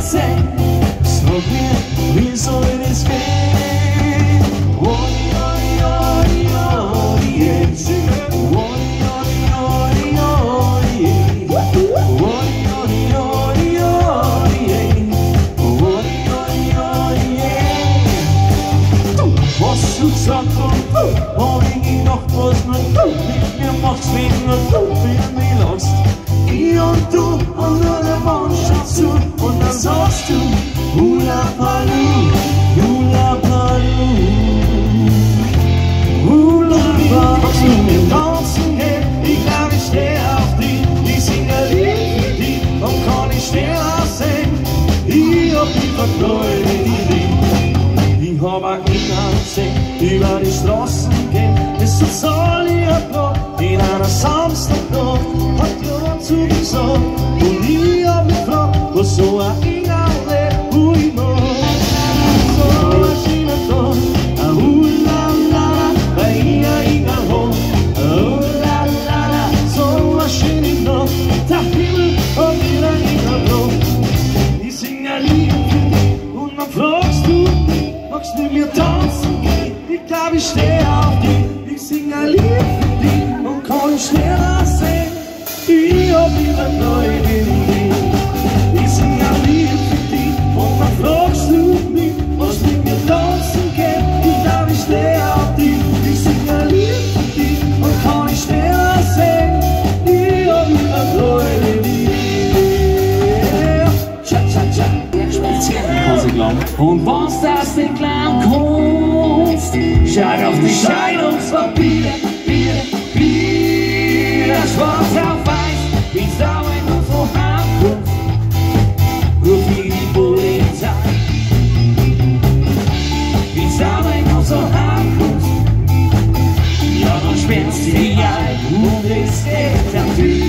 sehen. Sag mir, wie soll das gehen? Oi, oi, oi, oi, yeah. Oi, oi, oi, oi, yeah. Oi, oi, oi, oi, yeah. Oi, oi, oi, yeah. Was du gesagt hast, morgen ich noch was mit mir machst, wenn du mich lachst. Ich und du und nur der Mond schaut zu und dann sagst du Hula Paloo, Hula Paloo, Hula Paloo. Wir tanzen gehen, ich glaub ich steh auf die, ich sing ein Lied für die und kann ich stehen aussehen. Ich hab die verkleide Idee, ich hab ein Kindersehen, über die Straßen gehen, bis zum Solierplatz in einer Samstagnacht. Zugesagt, und ich hab mich gefragt, was so ein Engel lebt, wo ich mach. So ein schöner Tag, ein Hula-la-la, weil ich ein Engel hab. Hula-la-la, so ein schöner Tag, der Himmel hat wieder ein Engel drauf. Ich sing ein Lied für dich, und dann fragst du, magst du mit mir tanzen gehen? Ich glaub, ich steh auf dich. Ich sing ein Lied für dich, und kann ich schneller sehen. Ich hab wieder neue Ideen. Ich sing ein Lied für dich und dann fragst du mich, was mit mir tanzen geht. Ich glaub, ich steh auf dich. Ich sing ein Lied für dich und kann ich schneller sehen. Ich hab wieder neue Ideen. Cha-cha-cha, der spezielle. Und was das nicht klar kommst, schau auf die Scheidungspapier, schwarz auf weiß, wie's da in unserer Herkunft, ruf die Polizei. Wie's da in unserer Herkunft, ja, dann spitzt die ein und es geht dafür.